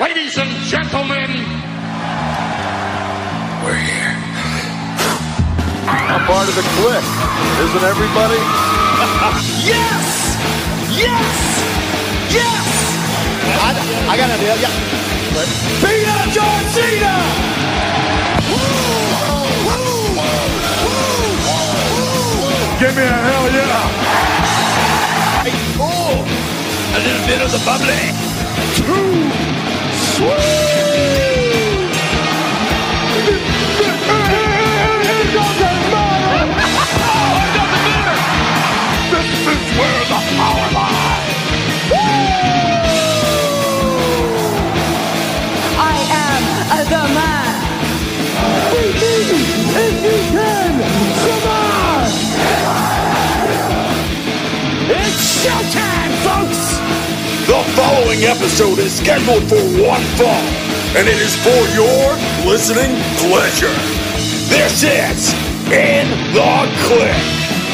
Ladies and gentlemen, we're here. I'm part of the clique, isn't everybody? Yes! Yes! Yes! I got an idea, yeah. Beat up John Cena! Give me a hell yeah! Oh, a little bit of the bubbly. Too sweet! This is where the power lies! I am the man. We need if you can survive! It's showtime, folks! The following episode is scheduled for one fall, and it is for your listening pleasure. This is In the Clique.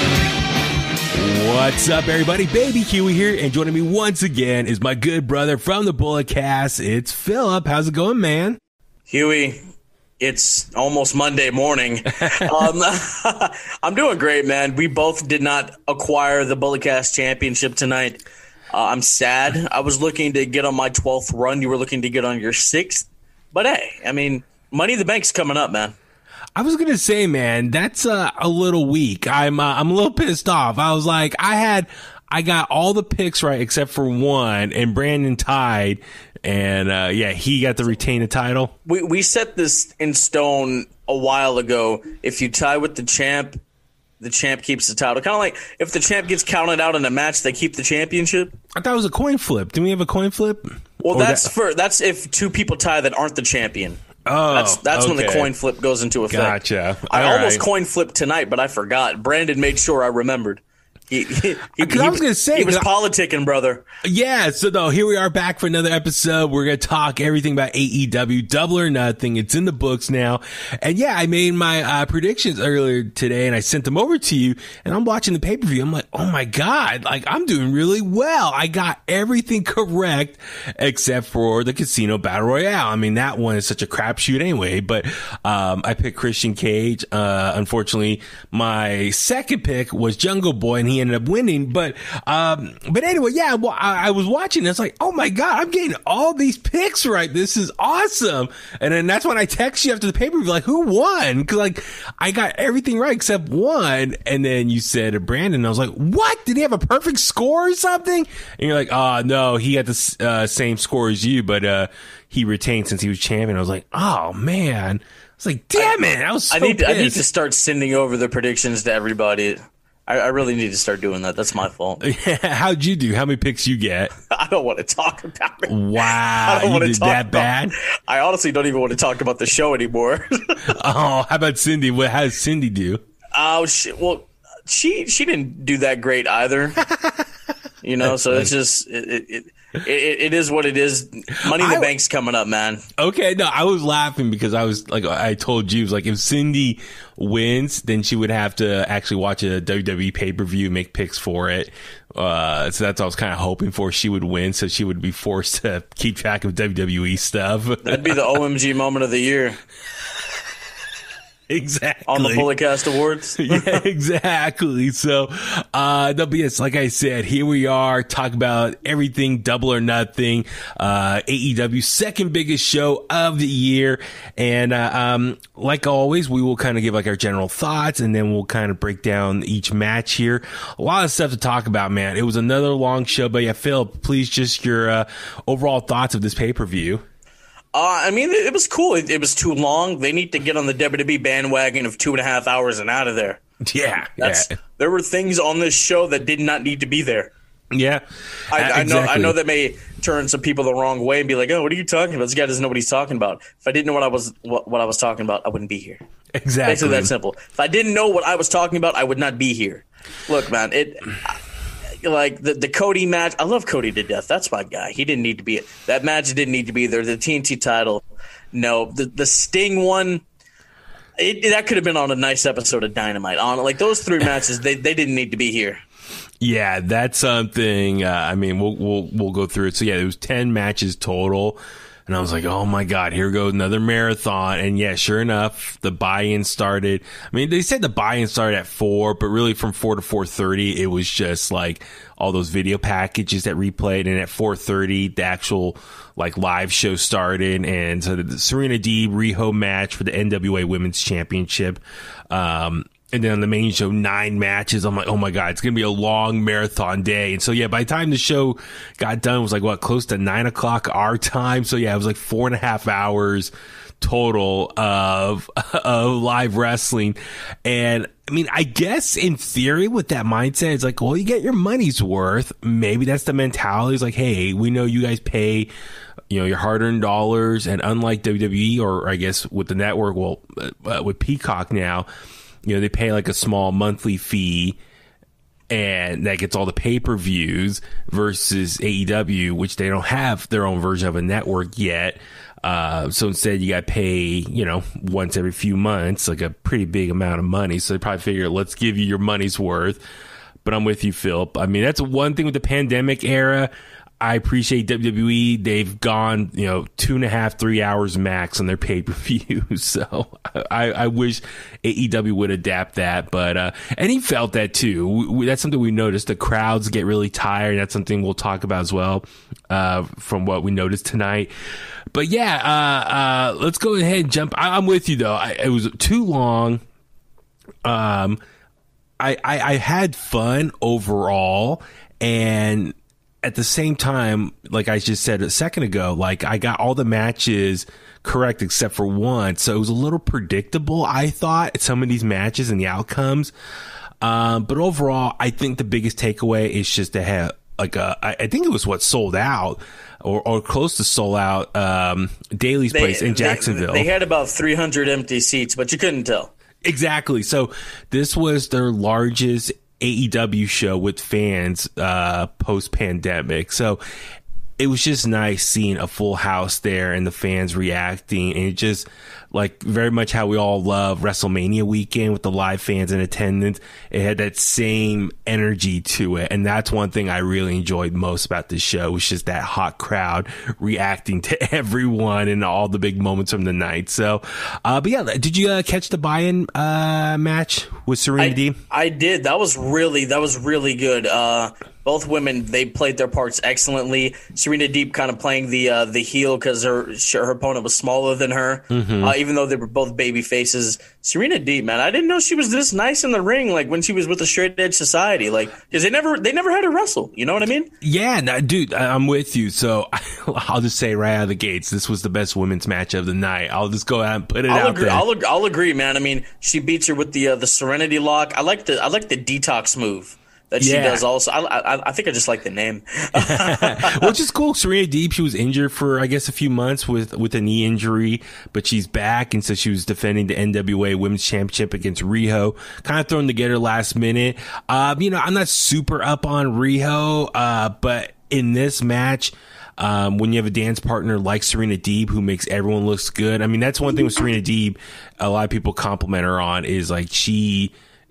What's up, everybody? Baby Huey here, and joining me once again is my good brother from the Bullet Cast. It's Philip. How's it going, man? Huey, it's almost Monday morning. I'm doing great, man. We both did not acquire the Bullet Cast championship tonight. I'm sad. I was looking to get on my 12th run. You were looking to get on your 6th. But hey, I mean, Money in the Bank's coming up, man. I was gonna say, man, that's a little weak. I'm a little pissed off. I was like, I got all the picks right except for one, and Brandon tied, and he got to retain the title. We set this in stone a while ago. If you tie with the champ keeps the title. Kind of like if the champ gets counted out in a match, they keep the championship. I thought it was a coin flip. Didn't we have a coin flip? Well, that's if two people tie that aren't the champion. Oh, that's when the okay. coin flip goes into effect. Gotcha. I All almost right. coin flipped tonight, but I forgot. Brandon made sure I remembered. I was gonna say, he was politicking, brother. Yeah, so though here we are back for another episode. We're gonna talk everything about AEW, Double or Nothing. It's in the books now, and yeah, I made my predictions earlier today, and I sent them over to you. And I'm watching the pay-per-view. I'm like, oh my god, like I'm doing really well. I got everything correct except for the Casino Battle Royale. I mean, that one is such a crapshoot anyway. But I picked Christian Cage. Unfortunately, my second pick was Jungle Boy, and he ended up winning. But anyway, yeah, well, I was watching. It's like, oh my god, I'm getting all these picks right. This is awesome. And then that's when I text you after the pay-per-view, like, who won? Because like I got everything right except one. And then you said Brandon. I was like, what? Did he have a perfect score or something? And you're like, oh no, he had the same score as you, but he retained since he was champion. I was like, oh man. I was like, damn it. I was so pissed. I need to start sending over the predictions to everybody. I really need to start doing that. That's my fault. How'd you do? How many picks you get? I don't want to talk about it. Wow, you did that bad? I honestly don't even want to talk about the show anymore. Oh, how about Cindy? How does Cindy do? Oh, well, she didn't do that great either. You know, so it's just it is what it is. Money in the Bank's coming up, man. Okay, no, I was laughing because I was like, I told you, it was like if Cindy wins, then she would have to actually watch a WWE pay-per-view, make picks for it. So that's what I was kind of hoping for. She would win, so she would be forced to keep track of WWE stuff. That'd be the OMG moment of the year. Exactly. On the Bullet Cast Awards. Yeah, exactly. So, yes, like I said, here we are talking about everything Double or Nothing, AEW's second biggest show of the year. And, like always, we will kind of give like our general thoughts, and then we'll kind of break down each match here. A lot of stuff to talk about, man. It was another long show, but yeah, Phil, please just your, overall thoughts of this pay-per-view. I mean, it was cool. It was too long. They need to get on the WWE bandwagon of 2.5 hours and out of there. Yeah. There were things on this show that did not need to be there. Yeah. I know that may turn some people the wrong way and be like, oh, what are you talking about? This guy doesn't know what he's talking about. If I didn't know what I was talking about, I wouldn't be here. Exactly. Basically that simple. If I didn't know what I was talking about, I would not be here. Look, man, like the Cody match, I love Cody to death. That's my guy. He didn't need to be it. That match didn't need to be there. The TNT title, no. The Sting one, that could have been on a nice episode of Dynamite. On like those three matches, they didn't need to be here. Yeah, that's something. I mean, we'll go through it. So yeah, it was 10 matches total. And I was like, oh my God, here goes another marathon. And yeah, sure enough, the buy-in started. I mean, they said the buy-in started at 4, but really from 4 to 4:30, it was just like all those video packages that replayed. And at 4:30, the actual like live show started. And so the Serena Deeb Riho match for the NWA Women's Championship. And then on the main show, 9 matches. I'm like, oh my God, it's going to be a long marathon day. And so, yeah, by the time the show got done, it was like, what, close to 9 o'clock our time. So, yeah, it was like 4.5 hours total of live wrestling. And I mean, I guess in theory with that mindset, it's like, well, you get your money's worth. Maybe that's the mentality. It's like, hey, we know you guys pay, your hard-earned dollars. And unlike WWE, or I guess with the network, well, with Peacock now, they pay like a small monthly fee and that gets all the pay-per-views versus AEW, which they don't have their own version of a network yet. So instead you got to pay, once every few months, like a pretty big amount of money. So they probably figure, let's give you your money's worth. But I'm with you, Philip. I mean, that's one thing with the pandemic era. I appreciate WWE. They've gone, 2.5, 3 hours max on their pay-per-view. So I wish AEW would adapt that. But, and he felt that too. That's something we noticed. The crowds get really tired. That's something we'll talk about as well, from what we noticed tonight. But yeah, let's go ahead and jump. I'm with you though. It was too long. I had fun overall, and at the same time, like I just said a second ago, like I got all the matches correct except for one. So it was a little predictable, I thought, some of these matches and the outcomes. But overall, I think the biggest takeaway is just to have like I think it was what sold out or close to sold out, Daly's place in Jacksonville. They had about 300 empty seats, but you couldn't tell. Exactly. So this was their largest AEW show with fans post-pandemic. So it was just nice seeing a full house there and the fans reacting, and it just like very much how we all love WrestleMania weekend with the live fans in attendance. It had that same energy to it, and that's one thing I really enjoyed most about this show, was just that hot crowd reacting to everyone and all the big moments from the night. So but yeah, did you catch the buy-in match with Serena Deeb? I did. That was really good. Both women, they played their parts excellently. Serena Deeb kind of playing the heel because her opponent was smaller than her, even though they were both baby faces. Serena Deeb, man, I didn't know she was this nice in the ring, like when she was with the Straight Edge Society, like because they never had her wrestle. You know what I mean? Yeah, no, dude, I'm with you. So I'll just say right out of the gates, this was the best women's match of the night. I'll just go out and put it out there. I'll agree, man. I mean, she beats her with the Serenity Lock. I like the detox move that she does also. I think I just like the name. Which is cool. Serena Deeb, she was injured for, I guess, a few months with a knee injury, but she's back, and so she was defending the NWA Women's Championship against Riho. Kind of thrown together last minute. I'm not super up on Riho, but in this match, when you have a dance partner like Serena Deeb who makes everyone looks good. I mean, that's one thing with Serena Deeb a lot of people compliment her on, is like she's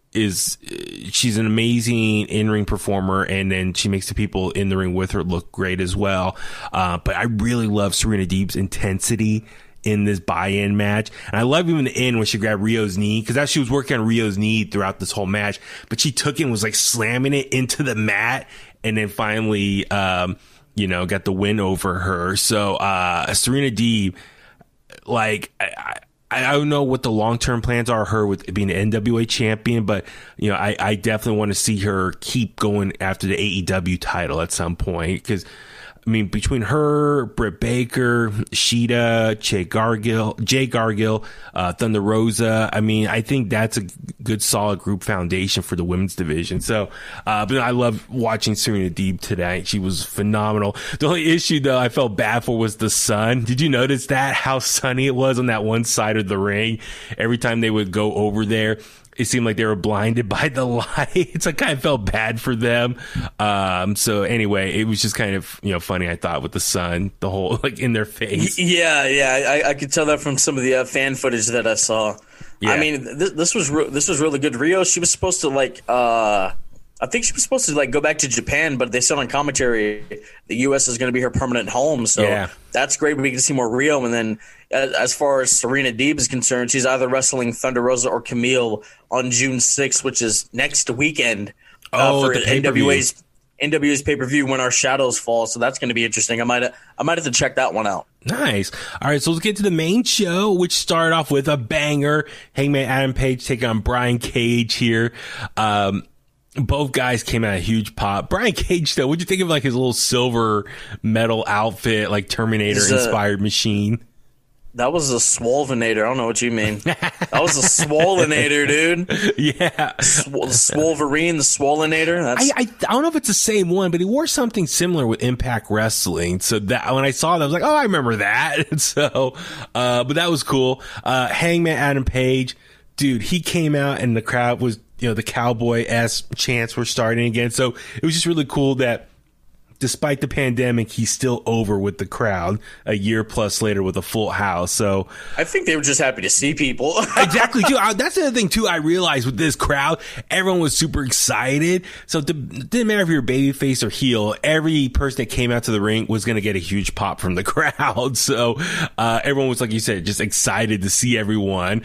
an amazing in-ring performer, and then she makes the people in the ring with her look great as well. But I really love Serena Deeb's intensity in this buy-in match. And I love even the end when she grabbed Rio's knee, because she was working on Rio's knee throughout this whole match, but she took it and was like slamming it into the mat, and then finally, got the win over her. So, Serena Deeb, like, I don't know what the long-term plans are, her with being an NWA champion, but, I definitely want to see her keep going after the AEW title at some point, because, I mean, between her, Britt Baker, Sheeta, Jay Gargill, Thunder Rosa, I mean, I think that's a good, solid group foundation for the women's division. So, but I love watching Serena Deeb tonight. She was phenomenal. The only issue, though, I felt bad for was the sun. Did you notice that? How sunny it was on that one side of the ring? Every time they would go over there, it seemed like they were blinded by the lights. I kind of felt bad for them. So anyway, it was just kind of, funny, I thought, with the sun, the whole, like, in their face. Yeah. I could tell that from some of the fan footage that I saw. Yeah. I mean, this was really good. Rio, she was supposed to, like, I I think she was supposed to go back to Japan, but they said on commentary the U.S. is going to be her permanent home. So that's great. We get to see more Rio. And then as far as Serena Deeb is concerned, she's either wrestling Thunder Rosa or Camille on June 6th, which is next weekend for NWA's pay-per-view When Our Shadows Fall. So that's going to be interesting. I might have to check that one out. Nice. All right, so let's get to the main show, which started off with a banger. Hangman Adam Page taking on Brian Cage here. Both guys came out a huge pop. Brian Cage, though, what'd you think of his little silver metal outfit, Terminator-inspired machine? That was a Swolvenator. I don't know what you mean. That was a Swolvenator, dude. Yeah. Swolverine, the Swolvenator. I don't know if it's the same one, but he wore something similar with Impact Wrestling. So that when I saw that, I was like, oh, I remember that. So, but that was cool. Hangman Adam Page, dude, he came out and the crowd was, the cowboy-esque chants were starting again. So it was just really cool that despite the pandemic, he's still over with the crowd a year plus later with a full house. So I think they were just happy to see people. Exactly, too. That's the other thing, too, I realized with this crowd, everyone was super excited. So it didn't matter if you were babyface or heel. Every person that came out to the ring was going to get a huge pop from the crowd. So everyone was, like you said, just excited to see everyone.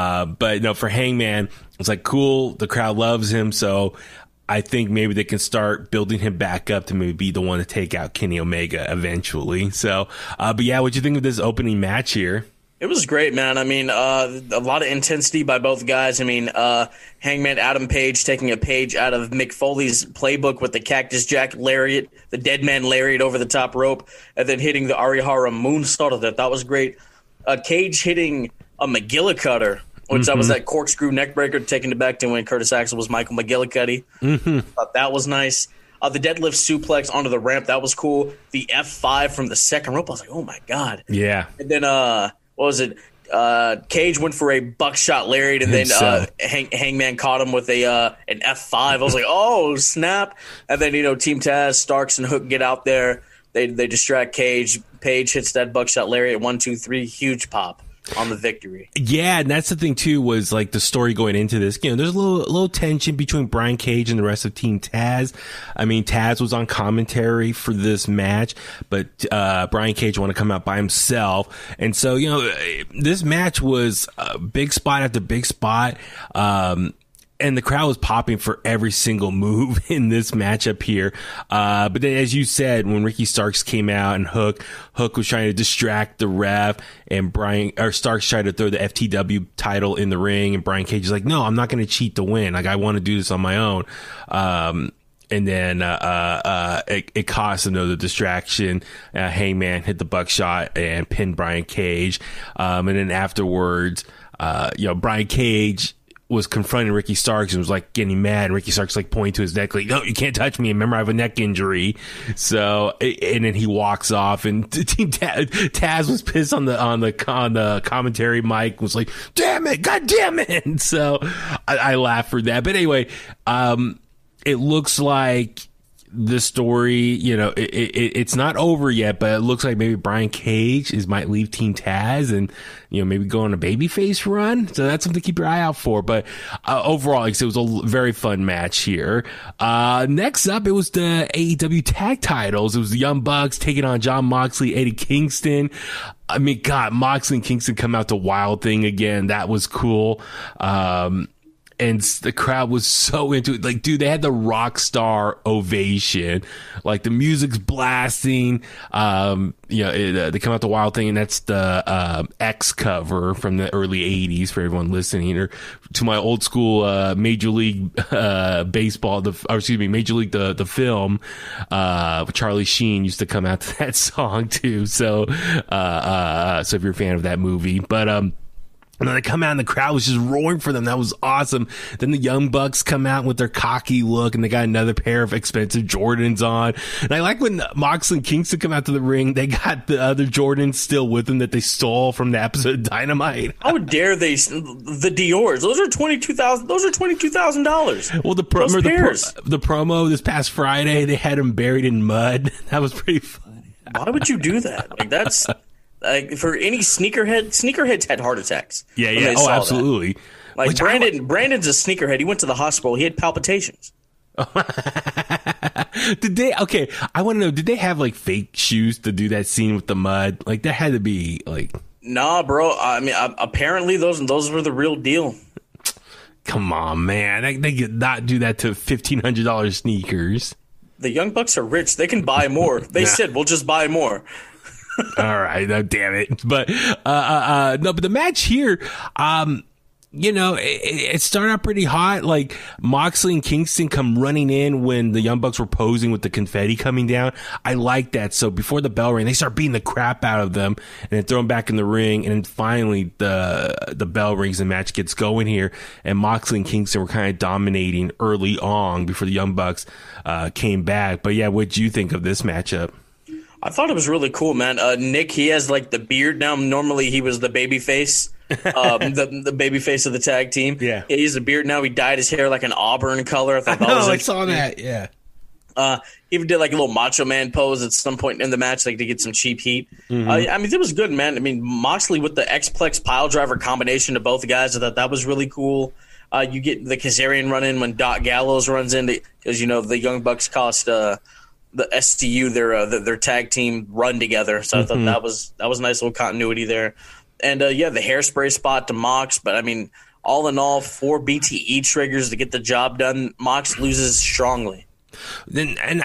But no, for Hangman, it's cool. The crowd loves him. So I think maybe they can start building him back up to maybe be the one to take out Kenny Omega eventually. So, but yeah, what'd you think of this opening match here? It was great, man. I mean, a lot of intensity by both guys. I mean, Hangman Adam Page taking a page out of Mick Foley's playbook with the Cactus Jack lariat, the Dead Man lariat over the top rope, and then hitting the Arihara moonsault of that. That was great. Cage hitting a McGillicuddy, which that was that corkscrew neckbreaker, taking it back to when Curtis Axel was Michael McGillicuddy. Thought that was nice. The deadlift suplex onto the ramp, that was cool. The F5 from the second rope, I was like, oh my God. Yeah. And then, what was it? Cage went for a buckshot lariat, and then Hangman caught him with an F5. I was like, oh, snap. And then, Team Taz, Starks, and Hook get out there. They distract Cage. Page hits that buckshot lariat, 1, 2, 3, huge pop on the victory. Yeah, and that's the thing too, was the story going into this. There's a little tension between Brian Cage and the rest of Team Taz. I mean, Taz was on commentary for this match, but Brian Cage wanted to come out by himself. And so, this match was a big spot after big spot. And the crowd was popping for every single move in this matchup here. But then, as you said, when Ricky Starks came out and Hook was trying to distract the ref, and Starks tried to throw the FTW title in the ring, and Brian Cage is like, no, I'm not going to cheat to win. I want to do this on my own. And then it cost him the distraction. Hangman hit the buckshot and pinned Brian Cage. And then afterwards, Brian Cage was confronting Ricky Starks and was getting mad, and Ricky Starks pointing to his neck no, you can't touch me, remember I have a neck injury. So, and then he walks off, and Team Taz was pissed on the commentary mic, was like, damn it, god damn it. So I laughed for that. But anyway, it looks like the story, it's not over yet, but it looks like maybe Brian Cage might leave Team Taz and, maybe go on a babyface run. So that's something to keep your eye out for. But overall, it was a very fun match here. Next up, it was the AEW tag titles. It was the Young Bucks taking on Jon Moxley, Eddie Kingston. I mean, God, Moxley and Kingston come out to Wild Thing again. That was cool. And the crowd was so into it. Dude, they had the rock star ovation. The music's blasting. They come out the Wild Thing, and that's the X cover from the early 80s for everyone listening. Or to my old school Major League Baseball, Major League the film. Charlie Sheen used to come out to that song too. So if you're a fan of that movie, but and then they come out and the crowd was just roaring for them. That was awesome. Then the Young Bucks come out with their cocky look, and they got another pair of expensive Jordans on. And I like when Moxley and Kingston come out to the ring, they got the other Jordans still with them that they stole from the episode of Dynamite. How dare they? The Dior's. Those are $22,000. Those are $22,000. Well, the promo this past Friday, they had them buried in mud. That was pretty funny. Why would you do that? That's... for any sneakerheads had heart attacks. Yeah. Oh, absolutely. Brandon's a sneakerhead. He went to the hospital. He had palpitations. Did they? Okay, I want to know. Did they have like fake shoes to do that scene with the mud? Like that had to be like. Nah, bro. I mean, apparently those were the real deal. Come on, man. They could not do that to $1,500 sneakers. The Young Bucks are rich. They can buy more. They said, we'll just buy more. All right. No, damn it. But, no, but the match here, it started out pretty hot. Like Moxley and Kingston come running in when the Young Bucks were posing with the confetti coming down. I like that. So before the bell rang, they start beating the crap out of them and then throw them back in the ring. And then finally the bell rings and the match gets going here. And Moxley and Kingston were kind of dominating early on before the Young Bucks came back. But yeah, what'd you think of this matchup? I thought it was really cool, man. Nick, he has like the beard now. Normally he was the baby face, the baby face of the tag team. Yeah. He has a beard now. He dyed his hair like an auburn color. I thought that was I saw that. Yeah. He even did like a little Macho Man pose at some point in the match, like to get some cheap heat. I mean, it was good, man. I mean, Moxley with the X-Plex pile driver combination to both guys, I thought that was really cool. You get the Kazarian run in when Doc Gallows runs in, because the Young Bucks cost the STU their tag team run together. So I thought that was a nice little continuity there. And the hairspray spot to Mox, but I mean, all in all, 4 BTE triggers to get the job done. Mox loses strongly. And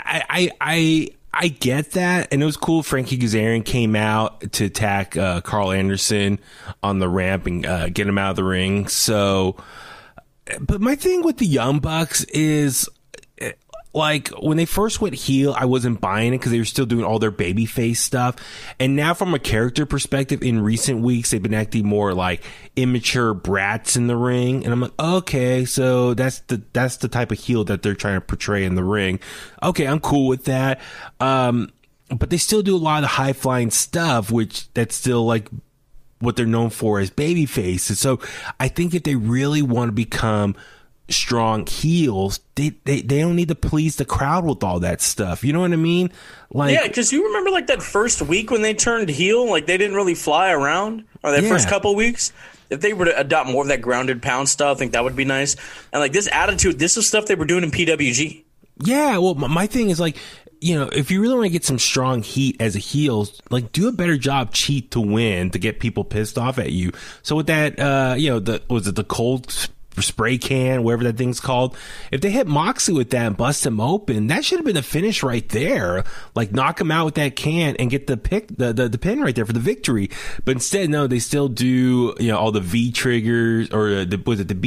I get that, and it was cool. Frankie Kazarian came out to attack Carl Anderson on the ramp and get him out of the ring. So, but my thing with the Young Bucks is, like, when they first went heel, I wasn't buying it because they were still doing all their babyface stuff. And now from a character perspective, in recent weeks, they've been acting more like immature brats in the ring. And I'm like, okay, so that's the type of heel that they're trying to portray in the ring. Okay, I'm cool with that. But they still do a lot of the high flying stuff, which that's still like what they're known for as babyface. And so I think if they really want to become strong heels, they don't need to please the crowd with all that stuff. You know what I mean? Like, yeah, because you remember like that first week when they turned heel, like they didn't really fly around, or that first couple of weeks. If they were to adopt more of that grounded pound stuff, I think that would be nice. And like this attitude, this is stuff they were doing in PWG. Yeah, well, my thing is like, if you really want to get some strong heat as a heel, like do a better job cheat to win to get people pissed off at you. So with that, the cold spray can, whatever that thing's called, if they hit Moxley with that and bust him open, that should have been the finish right there. Like knock him out with that can and get the pin right there for the victory. But instead, no, they still do all the V triggers, or the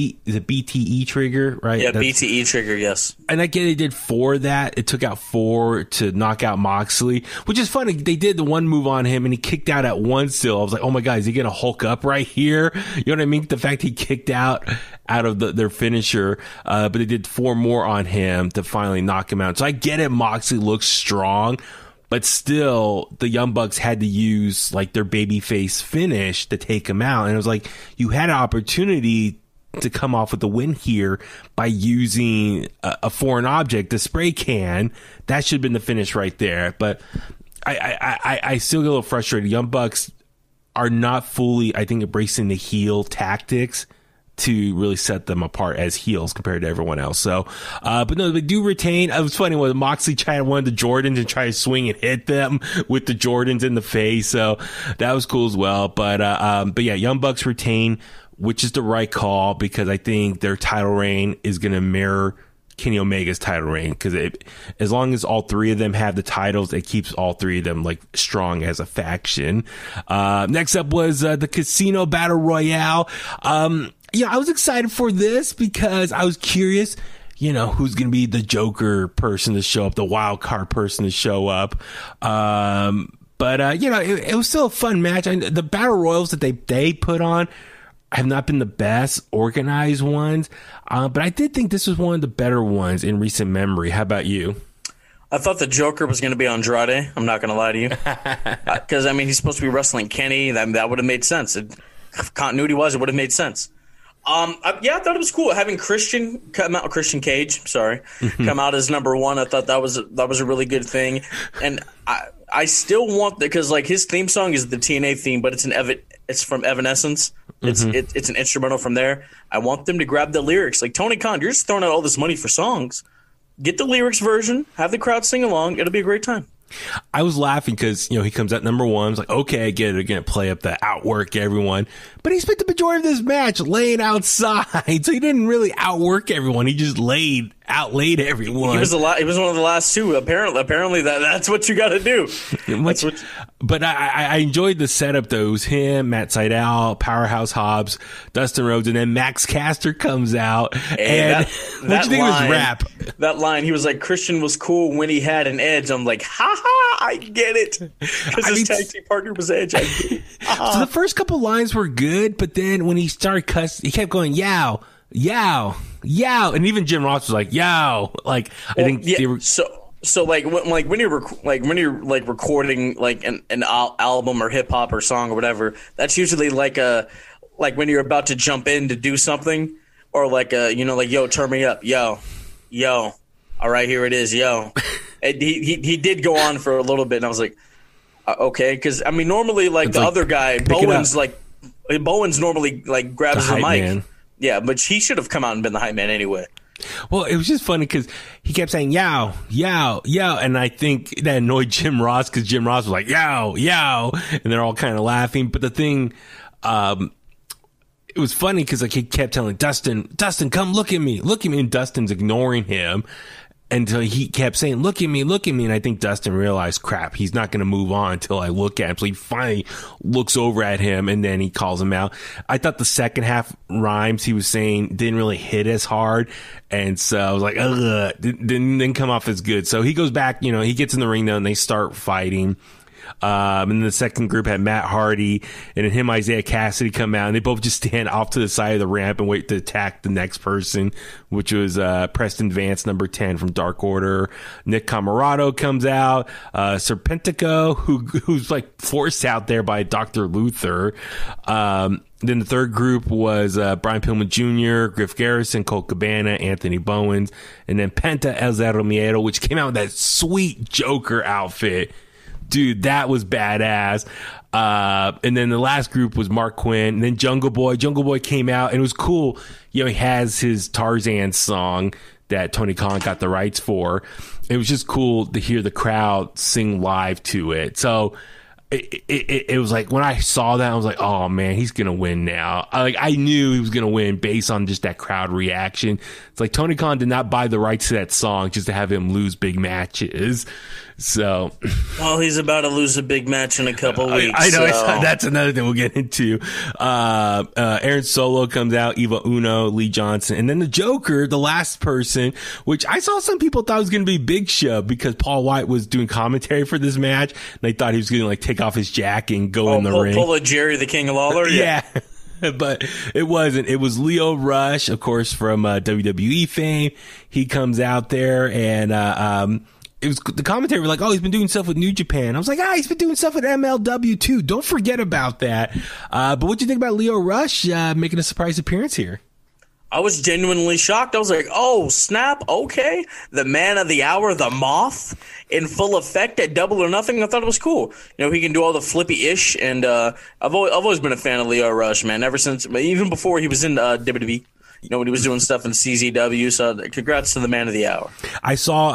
BTE trigger, right? Yeah, BTE trigger, yes. And I get they did 4 of that. It took out 4 to knock out Moxley, which is funny. They did the one move on him and he kicked out at 1 still. I was like, oh my God, is he gonna Hulk up right here? You know what I mean? The fact he kicked out of their finisher, but they did 4 more on him to finally knock him out. So I get it, Moxley looks strong, but still the Young Bucks had to use like their babyface finish to take him out. And it was like, you had an opportunity to come off with the win here by using a foreign object, the spray can. That should have been the finish right there. But I still get a little frustrated. Young Bucks are not fully, I think, embracing the heel tactics to really set them apart as heels compared to everyone else. So, but no, they do retain. It was funny when Moxley tried one of the Jordans and try to swing and hit them with the Jordans in the face. So that was cool as well. But yeah, Young Bucks retain, which is the right call, because I think their title reign is going to mirror Kenny Omega's title reign, because as long as all 3 of them have the titles, it keeps all 3 of them like strong as a faction. Next up was the Casino Battle Royale. I was excited for this because I was curious, who's going to be the Joker person to show up, the wild card person to show up. But it was still a fun match. The battle royals that they put on have not been the best organized ones, but I did think this was one of the better ones in recent memory. How about you? I thought the Joker was going to be Andrade. I'm not going to lie to you, because he's supposed to be wrestling Kenny. That would have made sense. Continuity wise, it would have made sense. I thought it was cool having Christian Cage, come out as number 1. I thought that was a really good thing, and I still want that, because like his theme song is the TNA theme, but it's from Evanescence. It's an instrumental from there. I want them to grab the lyrics. Like, Tony Khan, you're just throwing out all this money for songs. Get the lyrics version. Have the crowd sing along. It'll be a great time. I was laughing because, he comes out number one. I was like, okay, I get it. They're going to play up the outwork everyone. But he spent the majority of this match laying outside. So he didn't really outwork everyone. He just outlaid everyone. He was one of the last two. Apparently that's what you got to do. But I enjoyed the setup, though. It was him, Matt Sydal, Powerhouse Hobbs, Dustin Rhodes, and then Max Caster comes out. And what do you think of his rap? That line, he was like, Christian was cool when he had an edge. I'm like, I get it. Because his tag team partner was Edge. I get it. So the first couple lines were good, but then when he started cussing, he kept going, yow, yow, yow. And even Jim Ross was like, yow. Like, I think they were. So when you're recording like an album or hip hop or song or whatever, that's usually like when you're about to jump in to do something, or like yo, turn me up, yo, all right, here it is, yo. And he did go on for a little bit, and I was like, okay, because I mean normally like the other guy Bowen's normally like grabs the mic, man. Yeah, but he should have come out and been the hype man anyway. Well, it was just funny because he kept saying, yow, yow, yow. And I think that annoyed Jim Ross because Jim Ross was like, yow, yow. And they're all kind of laughing. But the thing, it was funny because like he kept telling Dustin, come look at me. And Dustin's ignoring him until he kept saying, look at me. And I think Dustin realized, crap, he's not going to move on until I look at him. So he finally looks over at him and then he calls him out. I thought the second half rhymes he was saying didn't really hit as hard. And so I was like, ugh, didn't come off as good. So he goes back, he gets in the ring though and they start fighting. And the second group had Matt Hardy and then him, Isaiah Cassidy come out and they both just stand off to the side of the ramp and wait to attack the next person, which was, Preston Vance, number 10 from Dark Order. Nick Comoroto comes out, Serpentico, who's like forced out there by Dr. Luther. Then the third group was Brian Pillman Jr., Griff Garrison, Colt Cabana, Anthony Bowens, and then Penta El Zero Miedo, which came out with that sweet Joker outfit. Dude, that was badass. And then the last group was Mark Quinn, and then Jungle Boy. Jungle Boy came out, and it was cool. He has his Tarzan song that Tony Khan got the rights for. It was just cool to hear the crowd sing live to it. So it was like when I saw that, I was like, oh man, he's gonna win now. I knew he was gonna win based on just that crowd reaction. It's like Tony Khan did not buy the rights to that song just to have him lose big matches. So, well, he's about to lose a big match in a couple weeks. I know, so. That's another thing we'll get into. Aaron Solo comes out, Eva Uno, Lee Johnson, and then the Joker, the last person, which I saw some people thought was going to be Big Show because Paul White was doing commentary for this match, and they thought he was going to like take off his jacket and go in the ring. Pull a Jerry the King Lawler? Yeah. But it wasn't. It was Leo Rush, of course, from WWE fame. He comes out there and it was the commentary were like, oh, he's been doing stuff with New Japan. I was like, he's been doing stuff with MLW too. Don't forget about that. But what do you think about Leo Rush making a surprise appearance here? I was genuinely shocked. I was like, oh, snap. Okay. The man of the hour, the Moth in full effect at Double or Nothing. I thought it was cool. He can do all the flippy ish. And, I've always been a fan of Leo Rush, man, ever since, even before he was in WWE. When he was doing stuff in CZW. So congrats to the man of the hour. I saw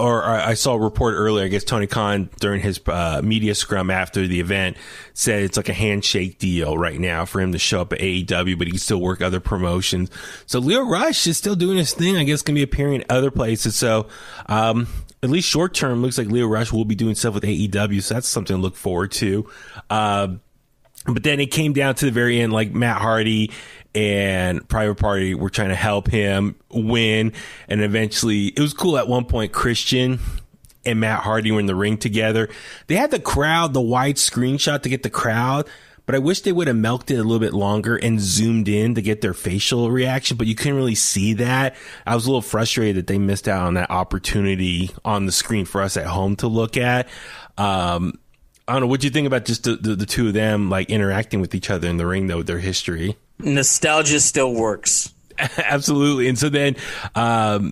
a report earlier. I guess Tony Khan during his media scrum after the event said it's like a handshake deal right now for him to show up at AEW, but he can still work other promotions. So Leo Rush is still doing his thing. I guess going to be appearing in other places. So at least short term, looks like Leo Rush will be doing stuff with AEW. So that's something to look forward to. But then it came down to the very end, like Matt Hardy and Private Party were trying to help him win. And eventually, it was cool at one point, Christian and Matt Hardy were in the ring together. They had the crowd, the wide screenshot to get the crowd, but I wish they would have milked it a little bit longer and zoomed in to get their facial reaction, but you couldn't really see that. I was a little frustrated that they missed out on that opportunity on the screen for us at home to look at. I don't know. What do you think about just the two of them like interacting with each other in the ring, though, with their history? Nostalgia still works. Absolutely. And so then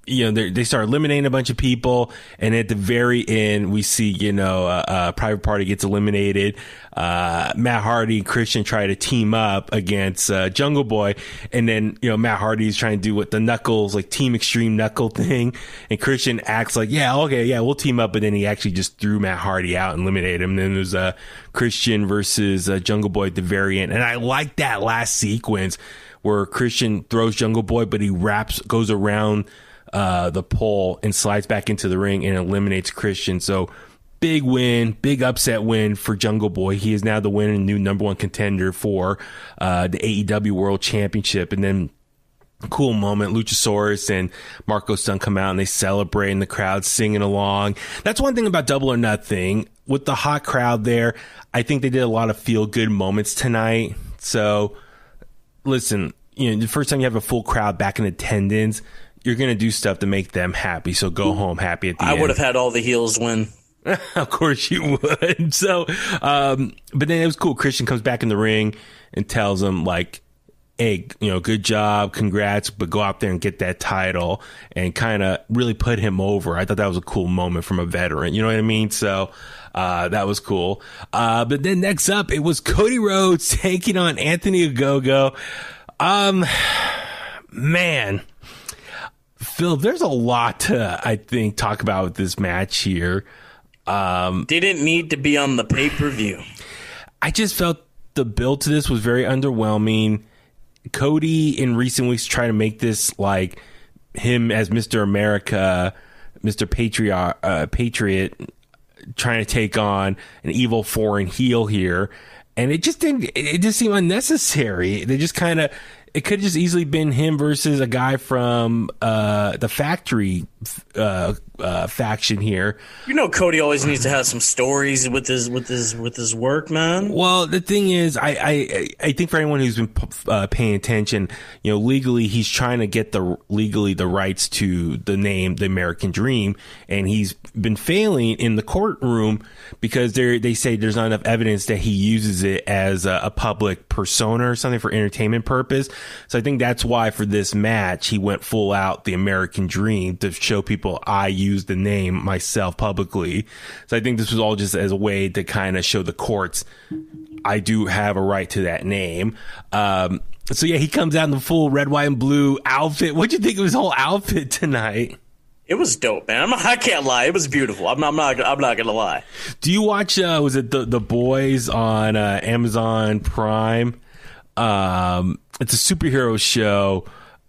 they start eliminating a bunch of people, and at the very end, we see, Private Party gets eliminated. Matt Hardy and Christian try to team up against Jungle Boy, and then Matt Hardy's trying to do what the Knuckles, like Team Extreme Knuckle thing, and Christian acts like, we'll team up, but then he actually just threw Matt Hardy out and eliminated him. And then there's Christian versus Jungle Boy at the very end, and I like that last sequence where Christian throws Jungle Boy, but he goes around the pole and slides back into the ring and eliminates Christian. So big win, big upset win for Jungle Boy. He is now the winner and new number one contender for the AEW World Championship. And then cool moment, Luchasaurus and Marco Stunt come out and they celebrate and the crowd singing along. That's one thing about Double or Nothing. With the hot crowd there, I think they did a lot of feel-good moments tonight. So listen, the first time you have a full crowd back in attendance, you're going to do stuff to make them happy. So go home happy at the end. I would have had all the heels win. Of course you would. So, but then it was cool. Christian comes back in the ring and tells him, like, hey, good job, congrats, but go out there and get that title, and kind of really put him over. I thought that was a cool moment from a veteran. You know what I mean? So, that was cool. But then next up, it was Cody Rhodes taking on Anthony Ogogo. Man, Phil, there's a lot to, I think, talk about with this match here. Didn't need to be on the pay-per-view. I just felt the build to this was very underwhelming. Cody in recent weeks tried to make this like him as Mr. America, Mr. Patriot, trying to take on an evil foreign heel here. And it just seemed unnecessary. They just kind of, it could have just easily been him versus a guy from the Factory faction here. Cody always needs to have some stories with his work, man. Well, the thing is, I think for anyone who's been paying attention, legally he's trying to get the rights to the name The American Dream, and he's been failing in the courtroom because they say there's not enough evidence that he uses it as a public persona or something for entertainment purpose. So I think that's why for this match he went full out The American Dream to show people I use the name myself publicly. So I think this was all just as a way to kind of show the courts I do have a right to that name. So yeah, he comes out in the full red, white, and blue outfit. What'd you think of his whole outfit tonight? It was dope, man. I can't lie. It was beautiful. I'm not gonna lie. Do you watch? Was it the Boys on Amazon Prime? It's a superhero show.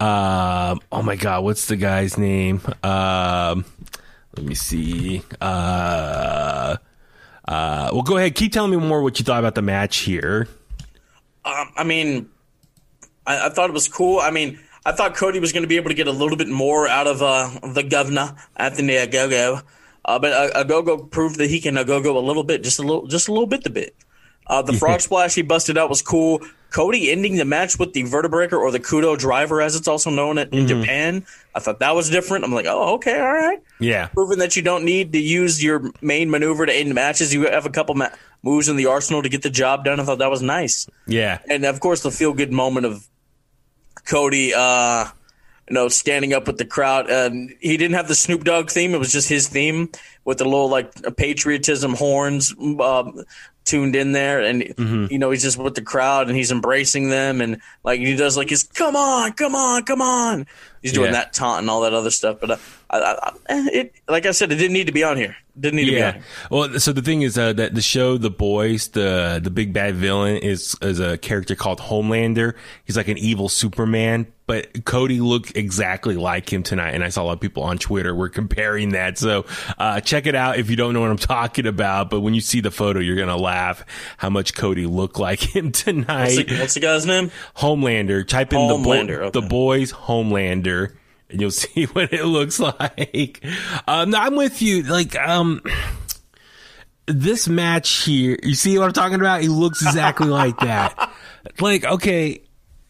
Oh my God, what's the guy's name? Let me see. Well, go ahead. Keep telling me more what you thought about the match here. I thought it was cool. I thought Cody was going to be able to get a little bit more out of the governor, Anthony Ogogo. But Ogogo proved that he can Ogogo a little bit, just a little bit. The frog splash he busted out was cool. Cody ending the match with the vertebraker, or the Kudo driver, as it's also known in Japan. I thought that was different. I'm like, oh, okay, all right. Yeah. Proving that you don't need to use your main maneuver to end matches. You have a couple moves in the arsenal to get the job done. I thought that was nice. Yeah. And, of course, the feel-good moment of Cody standing up with the crowd. He didn't have the Snoop Dogg theme. It was just his theme with the little, patriotism horns tuned in there, and he's just with the crowd and he's embracing them, and he does his come on. He's doing that taunt and all that other stuff. But like I said, it didn't need to be on here. Didn't need to be on here. Well, so the thing is that the show The Boys, the big bad villain is a character called Homelander. He's like an evil Superman, but Cody looked exactly like him tonight, and I saw a lot of people on Twitter were comparing that. So check it out if you don't know what I'm talking about. But when you see the photo, you're gonna laugh how much Cody looked like him tonight. What's the guy's name? Homelander. Type in Homelander, The Boys Homelander, and you'll see what it looks like. No, I'm with you. This match here, you see what I'm talking about? He looks exactly like that. Okay,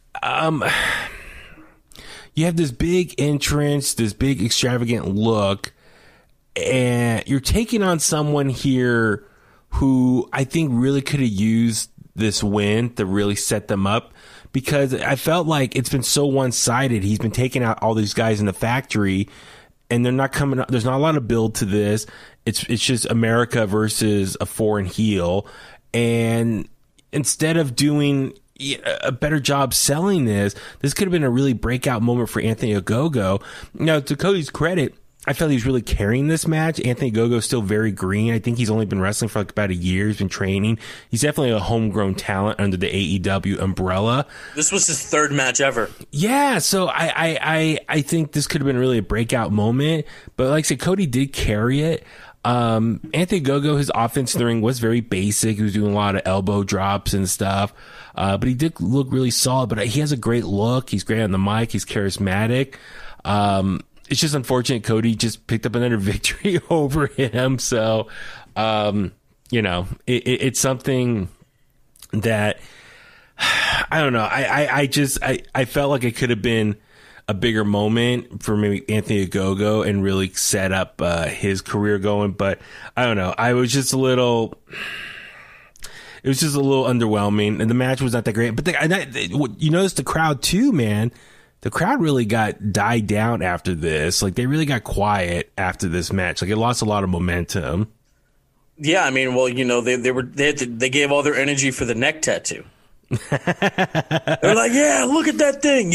you have this big entrance, this big extravagant look, and you're taking on someone here who I think really could have used this win to really set them up, because I felt like it's been so one-sided. He's been taking out all these guys in the factory, and they're not coming up. There's not a lot of build to this. It's just America versus a foreign heel. And instead of doing a better job selling this could have been a really breakout moment for Anthony Ogogo. Now, to Cody's credit, I felt he was really carrying this match. Anthony Ogogo is still very green. I think he's only been wrestling for like about a year. He's been training. He's definitely a homegrown talent under the AEW umbrella. This was his third match ever. Yeah, so I think this could have been really a breakout moment. But like I said, Cody did carry it. Anthony Ogogo, his offense in the ring was very basic. He was doing a lot of elbow drops and stuff. But he did look really solid. But he has a great look. He's great on the mic. He's charismatic. It's just unfortunate Cody just picked up another victory over him. So, it's something that I don't know. I felt like it could have been a bigger moment for maybe Anthony Ogogo and really set up his career going. But I don't know. It was just a little underwhelming, and the match was not that great. But you notice the crowd too, man. The crowd really died down after this. Like, they really got quiet after this match. Like, it lost a lot of momentum. Yeah, I mean, well, they gave all their energy for the neck tattoo. They're like, yeah, look at that thing.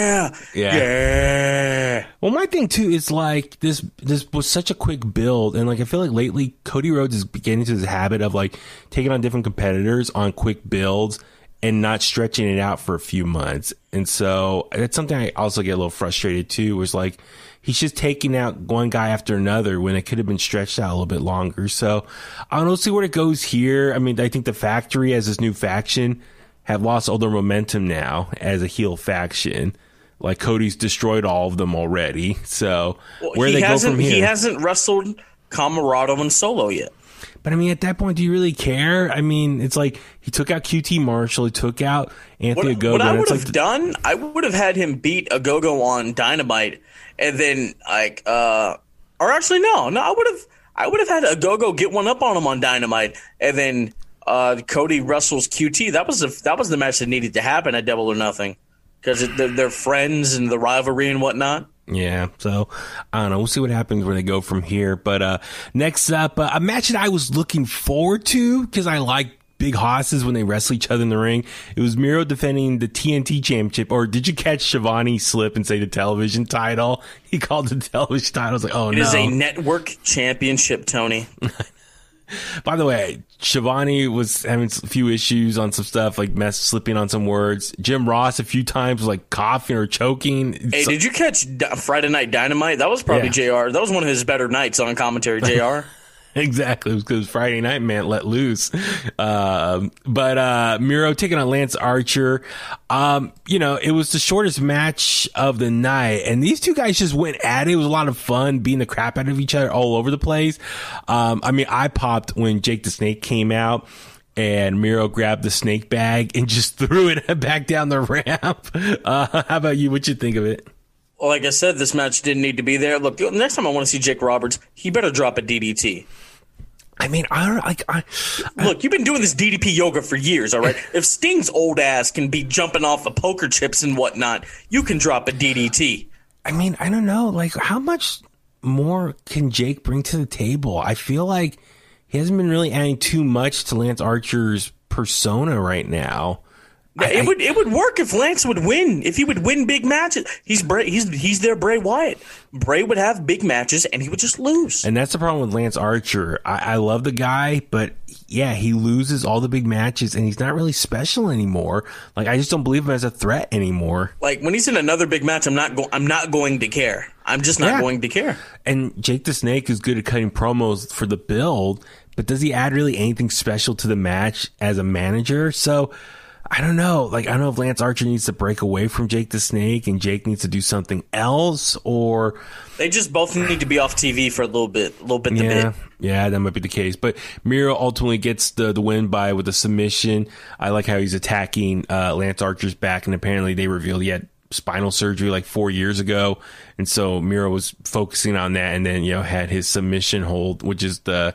Yeah. Well, my thing too is like this was such a quick build, and like I feel like lately Cody Rhodes is getting into this habit of like taking on different competitors on quick builds and not stretching it out for a few months. And so that's something I also get a little frustrated too, was like, he's just taking out one guy after another when it could have been stretched out a little bit longer. So I don't know, see where it goes here. I mean, I think the Factory as this new faction have lost all their momentum now as a heel faction. Like, Cody's destroyed all of them already. So where they go from here? He hasn't wrestled Camarado and Solo yet. But, I mean, at that point, do you really care? I mean, it's like he took out QT Marshall. He took out Anthony Ogogo. What I would have done, I would have had him beat Ogogo on Dynamite. And then, like, or actually, no, I would have had Ogogo get one up on him on Dynamite. And then Cody wrestles QT. That was the match that needed to happen at Double or Nothing, because they're friends and the rivalry and whatnot. Yeah, so I don't know. We'll see what happens where they go from here. But next up, a match that I was looking forward to because I like big hosses when they wrestle each other in the ring. It was Miro defending the TNT Championship. Or did you catch Shivani slip and say the television title? He called it the television title. I was like, oh no. It is a network championship, Tony. By the way, Shivani was having a few issues on some stuff, like slipping on some words. Jim Ross a few times was like coughing or choking. Hey, did you catch Friday Night Dynamite? That was probably JR. That was one of his better nights on commentary, JR. Exactly. It was because Friday night, man, let loose. But Miro taking on Lance Archer. It was the shortest match of the night, and these two guys just went at it. It was a lot of fun beating the crap out of each other all over the place. I popped when Jake the Snake came out and Miro grabbed the snake bag and just threw it back down the ramp. How about you? What'd you think of it? Well, like I said, this match didn't need to be there. Look, next time I want to see Jake Roberts, he better drop a DDT. I mean, look, you've been doing this DDP yoga for years, all right? If Sting's old ass can be jumping off of poker chips and whatnot, you can drop a DDT. I mean, I don't know. Like, how much more can Jake bring to the table? I feel like he hasn't been really adding too much to Lance Archer's persona right now. Yeah, it would work if Lance would win. If he would win big matches, he's their Bray Wyatt. Bray would have big matches and he would just lose. And that's the problem with Lance Archer. I love the guy, but yeah, he loses all the big matches and he's not really special anymore. Like, I just don't believe him as a threat anymore. Like, when he's in another big match, I'm not going to care. I'm just not going to care. And Jake the Snake is good at cutting promos for the build, but does he add really anything special to the match as a manager? So I don't know. Like, I don't know if Lance Archer needs to break away from Jake the Snake and Jake needs to do something else, or they just both need to be off TV for a little bit. Yeah, that might be the case. But Miro ultimately gets the win with a submission. I like how he's attacking Lance Archer's back, and apparently they revealed he had spinal surgery like 4 years ago, and so Miro was focusing on that, and then had his submission hold, which is the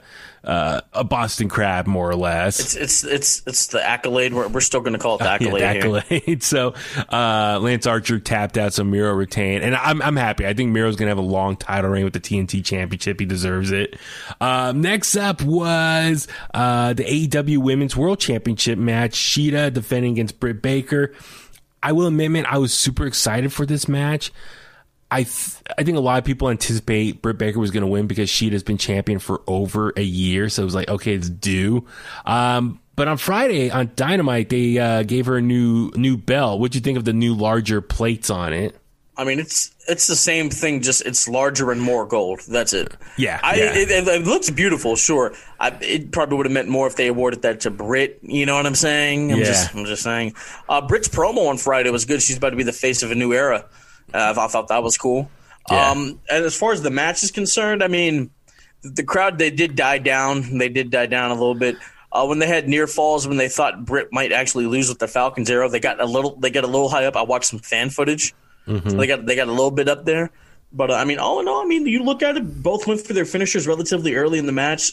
a Boston Crab, more or less. It's the accolade. We're still going to call it the accolade. Yeah, the accolade. Here. So Lance Archer tapped out, so Miro retained, and I'm happy. I think Miro's going to have a long title reign with the TNT Championship. He deserves it. Next up was the AEW Women's World Championship match. Shida defending against Britt Baker. I will admit, man, I was super excited for this match. I think a lot of people anticipate Britt Baker was going to win because Shida's been champion for over a year. So it was like, okay, it's due. But on Friday on Dynamite, they gave her a new belt. What'd you think of the new larger plates on it? I mean, it's the same thing, just it's larger and more gold. That's it. Yeah. It looks beautiful, sure. It probably would have meant more if they awarded that to Britt. You know what I'm saying? I'm just saying. Britt's promo on Friday was good. She's about to be the face of a new era. I thought that was cool. Yeah. And as far as the match is concerned, I mean, the crowd, they did die down. They did die down a little bit. When they had near falls, when they thought Britt might actually lose with the Falcon's Arrow, they got a little high up. I watched some fan footage. Mm-hmm. So they got a little bit up there. But, I mean, all in all, I mean, you look at it, both went for their finishers relatively early in the match.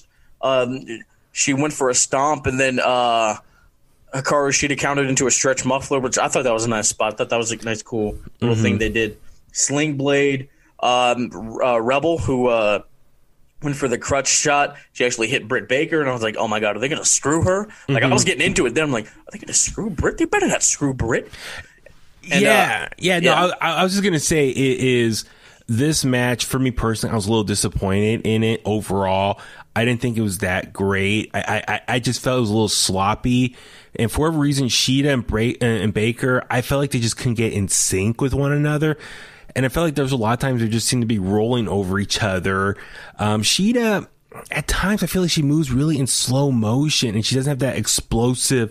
She went for a stomp, and then Hikaru Shida counted into a stretch muffler, which I thought that was a nice spot. I thought that was a nice, cool little thing they did. Sling Blade, Rebel, who went for the crutch shot. She actually hit Britt Baker, and I was like, oh, my God, are they going to screw her? Like, I was getting into it then. I'm like, are they going to screw Britt? They better not screw Britt. And, I was just going to say it is this match, for me personally, I was a little disappointed in it overall. I didn't think it was that great. I just felt it was a little sloppy. And for whatever reason, Shida and Baker, I felt like they just couldn't get in sync with one another. And I felt like there was a lot of times they just seemed to be rolling over each other. Shida, at times, I feel like she moves really in slow motion, and she doesn't have that explosive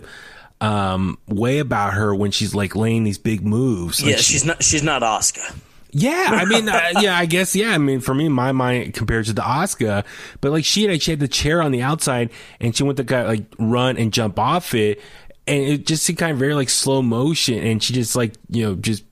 way about her when she's like laying these big moves. Like she's not Asuka. Yeah, I mean, I guess, I mean, for me, in my mind, compared to the Asuka, but like she had the chair on the outside, and she went to kind of like run and jump off it, and it just seemed kind of very like slow motion, and she just like, skipped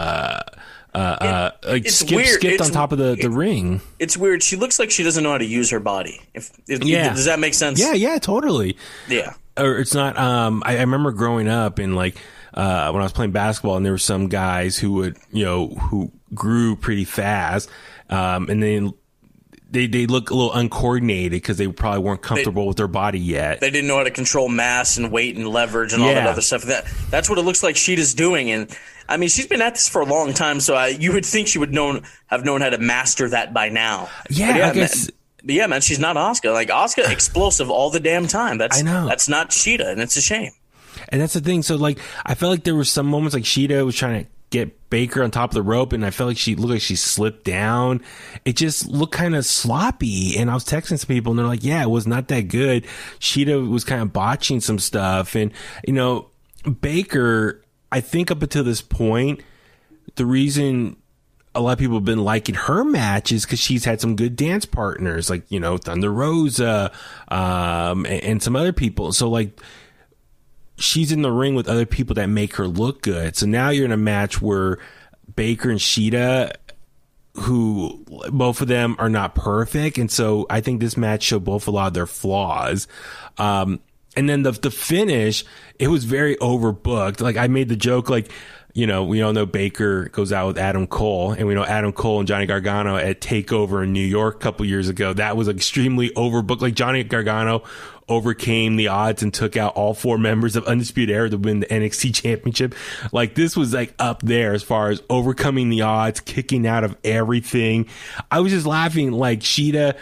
on top of the ring. It's weird. She looks like she doesn't know how to use her body. Does that make sense? Yeah, totally. Yeah. Or it's not. I remember growing up and like when I was playing basketball, and there were some guys who would who grew pretty fast, and then they look a little uncoordinated because they probably weren't comfortable with their body yet. They didn't know how to control mass and weight and leverage and all that other stuff. That's what it looks like Shida's doing. And I mean, she's been at this for a long time, so you would think she would have known how to master that by now. Yeah, I guess. But yeah, man, she's not Asuka. Like, Asuka, explosive all the damn time. I know. That's not Shida, and it's a shame. And that's the thing. So, like, I felt like there were some moments like Shida was trying to get Baker on top of the rope, and I felt like she looked like she slipped down. It just looked kind of sloppy. And I was texting some people, and they're like, yeah, it was not that good. Shida was kind of botching some stuff. And, Baker, I think up until this point, the reason a lot of people have been liking her matches because she's had some good dance partners like, Thunder Rosa, and some other people. So like she's in the ring with other people that make her look good. So now you're in a match where Baker and Shida, who both of them are not perfect. And so I think this match showed both a lot of their flaws. And then the finish, it was very overbooked. Like I made the joke, like, we all know Baker goes out with Adam Cole, and we know Adam Cole and Johnny Gargano at TakeOver in New York a couple years ago. That was extremely overbooked. Like Johnny Gargano overcame the odds and took out all 4 members of Undisputed Era to win the NXT Championship. Like this was like up there as far as overcoming the odds, kicking out of everything. I was just laughing like Shida,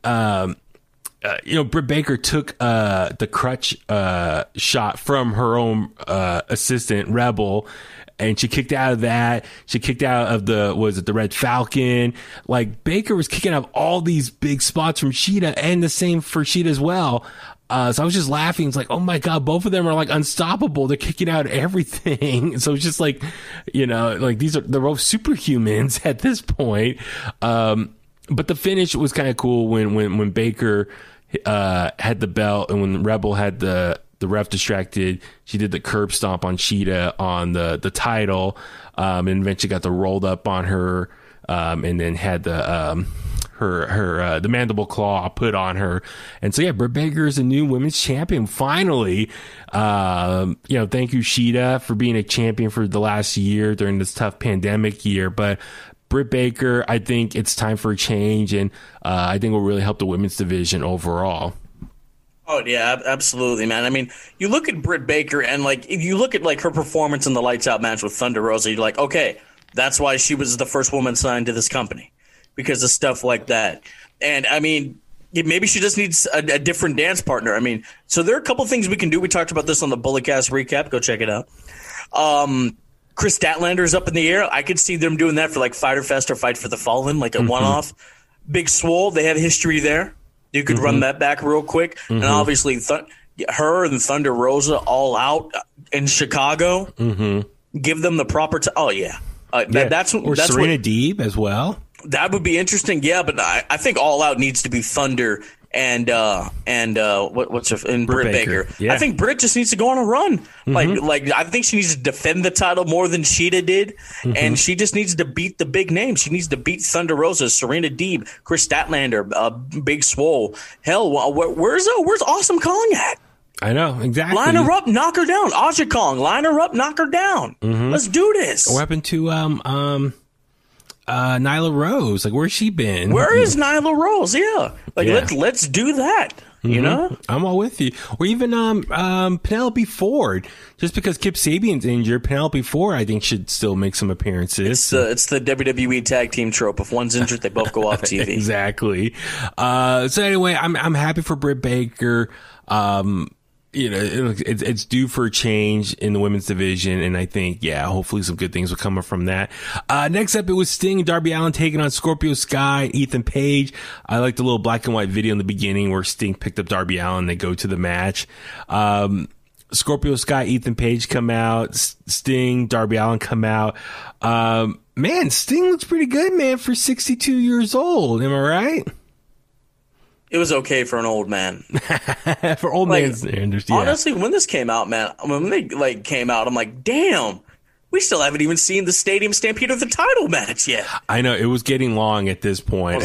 Britt Baker took the crutch shot from her own assistant, Rebel, and she kicked out of that. She kicked out of the Red Falcon. Like Baker was kicking out of all these big spots from Shida, and the same for Shida as well. So I was just laughing. It's like, oh my God, both of them are like unstoppable. They're kicking out everything. So it's just like, like they're both superhumans at this point. But the finish was kind of cool when Baker had the belt, and when Rebel had the ref distracted, she did the curb stomp on Shida on the title, and eventually got the rolled up on her, and then had the the mandible claw put on her. And so, yeah, Britt Baker is a new women's champion. Finally, thank you, Shida, for being a champion for the last year during this tough pandemic year. But Britt Baker, I think it's time for a change, and I think will really help the women's division overall. Oh, yeah, absolutely, man. I mean, you look at Britt Baker, and, like, if you look at, like, her performance in the Lights Out match with Thunder Rosa, you're like, okay, that's why she was the first woman signed to this company, because of stuff like that. And, I mean, maybe she just needs a different dance partner. I mean, so there are a couple things we can do. We talked about this on the Bulletcast recap. Go check it out. Chris Statlander's up in the air. I could see them doing that for, like, Fyter Fest or Fight for the Fallen, like a one-off. Big Swole, they have history there. You could run that back real quick. And obviously, her and Thunder Rosa all out in Chicago. Give them the proper time. Oh, yeah. That's Serena Deeb as well. That would be interesting. Yeah, but I think All Out needs to be Thunder and Britt Baker. Yeah. I think Britt just needs to go on a run. Like I think she needs to defend the title more than Shida did, and she just needs to beat the big names. She needs to beat Thunder Rosa, Serena Deeb, Chris Statlander, Big Swole. Hell, where's Awesome Kong at? I know, exactly. Line her up, knock her down. Aja Kong, line her up, knock her down. Let's do this. What happened to Nyla Rose? Like, where's she been? Where is Nyla Rose? Yeah. Let's do that. You know? I'm all with you. Or even Penelope Ford. Just because Kip Sabian's injured, Penelope Ford, I think, should still make some appearances. It's the WWE tag team trope. If one's injured, they both go off TV. Exactly. So anyway, I'm happy for Britt Baker. It's due for a change in the women's division, and I think, hopefully some good things will come up from that. Next up, it was Sting and Darby Allin taking on Scorpio Sky and Ethan Page. I liked the little black and white video in the beginning where Sting picked up Darby Allin. They go to the match. Scorpio Sky, Ethan Page come out. Sting, Darby Allin come out. Man, Sting looks pretty good, man, for 62 years old. Am I right? It was okay for an old man. For old man standards, yeah. Honestly, when this came out, man, when they came out, I'm like, damn, we still haven't even seen the Stadium Stampede of the title match yet. I know, it was getting long at this point.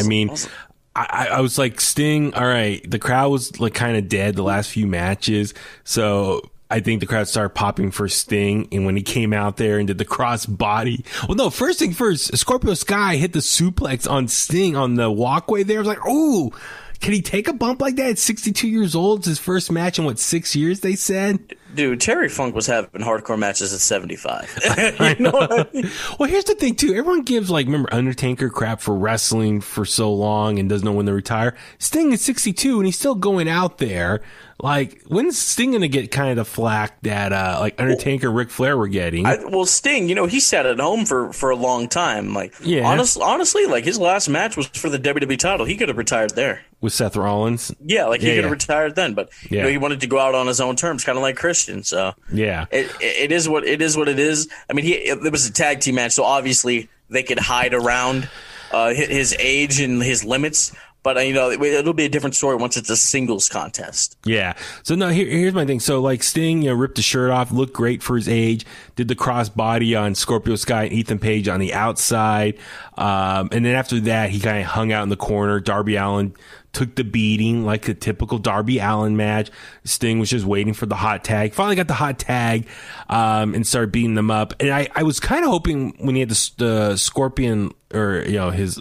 I was like, Sting, all right, the crowd was like kind of dead the last few matches, so I think the crowd started popping for Sting, and when he came out there and did the cross body. Well, no, first thing first, Scorpio Sky hit the suplex on Sting on the walkway there. I was like, ooh. Can he take a bump like that at 62 years old? It's his first match in, 6 years, they said? Dude, Terry Funk was having hardcore matches at 75. You know what I mean? Well, here's the thing, too. Everyone gives, remember Undertaker crap for wrestling for so long and doesn't know when to retire. Sting is 62, and he's still going out there. When's Sting going to get kind of the flack that, Undertaker, Ric Flair were getting? Sting, he sat at home for a long time. Honestly, his last match was for the WWE title. He could have retired there. With Seth Rollins? Yeah, he could have retired then, but he wanted to go out on his own terms, kind of like Christian. So yeah, it is what it is. I mean, it was a tag team match, so obviously they could hide around his age and his limits. But, it'll be a different story once it's a singles contest. Yeah. So, no, here's my thing. So, Sting, ripped the shirt off, looked great for his age, did the cross body on Scorpio Sky and Ethan Page on the outside. And then after that, he kind of hung out in the corner. Darby Allin took the beating like a typical Darby Allin match. Sting was just waiting for the hot tag. Finally got the hot tag and started beating them up. And I was kind of hoping when he had the Scorpion or, his...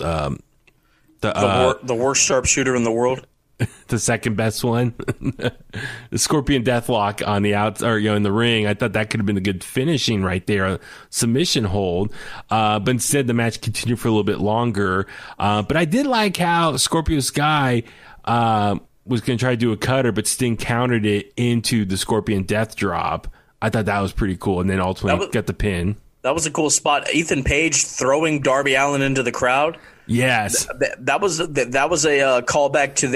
The worst sharpshooter in the world, the second best one, the Scorpion Deathlock on the out or in the ring. I thought that could have been a good finishing right there, a submission hold. But instead, the match continued for a little bit longer. But I did like how Scorpio Sky was going to try to do a cutter, but Sting countered it into the Scorpion Death Drop. I thought that was pretty cool, and then ultimately got the pin. That was a cool spot. Ethan Page throwing Darby Allin into the crowd. Yes, that was a callback to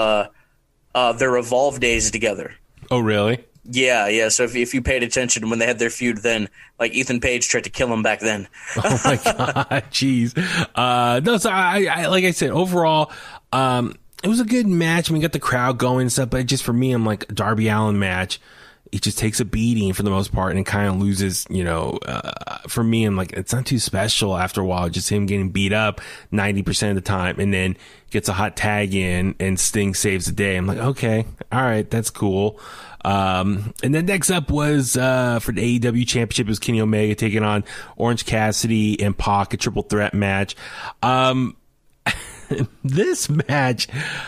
their Evolve days together. Oh, really? Yeah. So if you paid attention when they had their feud, then Ethan Page tried to kill him back then. Oh my god, jeez. No, so I like I said, overall, it was a good match. We got the crowd going and stuff, but just for me, I'm like, a Darby Allin match. he just takes a beating for the most part and kind of loses, for me, I'm like, it's not too special after a while, just him getting beat up 90% of the time and then gets a hot tag in and Sting saves the day. I'm like, okay, all right, that's cool. And then next up was, for the AEW championship, it was Kenny Omega taking on Orange Cassidy and Pac, a triple threat match. This match,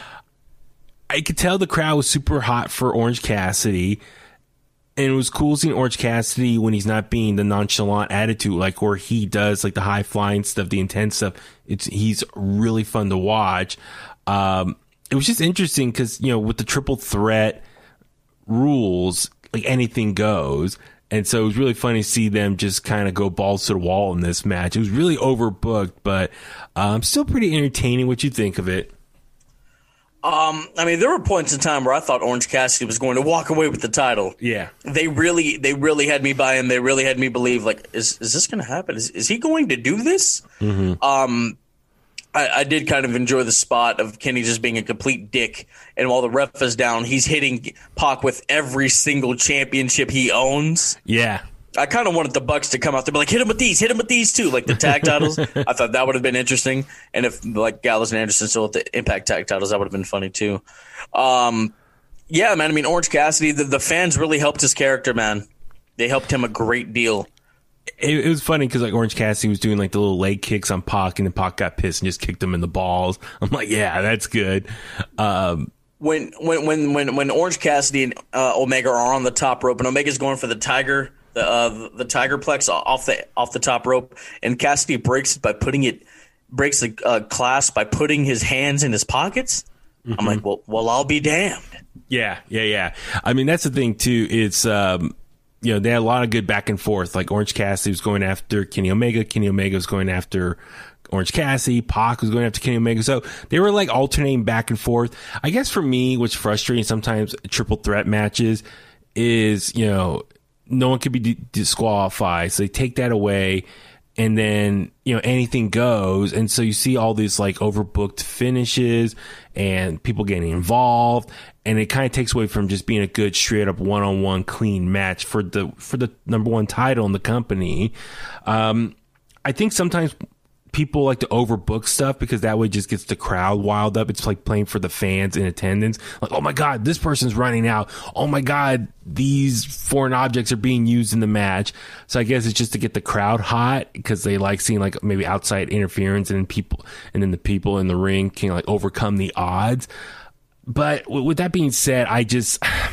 I could tell the crowd was super hot for Orange Cassidy. And it was cool seeing Orange Cassidy when he's not being the nonchalant attitude, like where he does like the high flying stuff, the intense stuff. He's really fun to watch. It was just interesting because, with the triple threat rules, like anything goes. And so it was really funny to see them just kind of go balls to the wall in this match. It was really overbooked, but still pretty entertaining. What you think of it? There were points in time where I thought Orange Cassidy was going to walk away with the title. Yeah. They really had me buy in. They really had me believe, like, is this going to happen? Is he going to do this? Mm-hmm. I did kind of enjoy the spot of Kenny just being a complete dick. And while the ref is down, he's hitting Pac with every single championship he owns. Yeah. I kind of wanted the Bucks to come out there and be like, hit him with these too, like the tag titles. I thought that would have been interesting. And if like Gallows and Anderson still at the Impact tag titles, that would have been funny too. Yeah, man. Orange Cassidy, the fans really helped his character, man. They helped him a great deal. It was funny because like Orange Cassidy was doing like the little leg kicks on Pac, and then Pac got pissed and just kicked him in the balls. I'm like, yeah, that's good. When Orange Cassidy and Omega are on the top rope, and Omega's going for the tiger. The tiger plex off the top rope, and Cassidy breaks the clasp by putting his hands in his pockets. Mm-hmm. I'm like, well, I'll be damned. Yeah. That's the thing too. It's they had a lot of good back and forth. Like Orange Cassidy was going after Kenny Omega. Kenny Omega was going after Orange Cassidy. Pac was going after Kenny Omega. So they were like alternating back and forth. I guess for me, what's frustrating sometimes triple threat matches is no one could be disqualified. So they take that away and then, anything goes. And so you see all these like overbooked finishes and people getting involved. And it kind of takes away from just being a good straight up one-on-one clean match for the number one title in the company. I think sometimes people like to overbook stuff because that way just gets the crowd wild up. It's like playing for the fans in attendance. Like, oh my God, this person's running out. Oh my God, these foreign objects are being used in the match. So I guess it's just to get the crowd hot because they like seeing like maybe outside interference and then the people in the ring can like overcome the odds. But with that being said, I just, I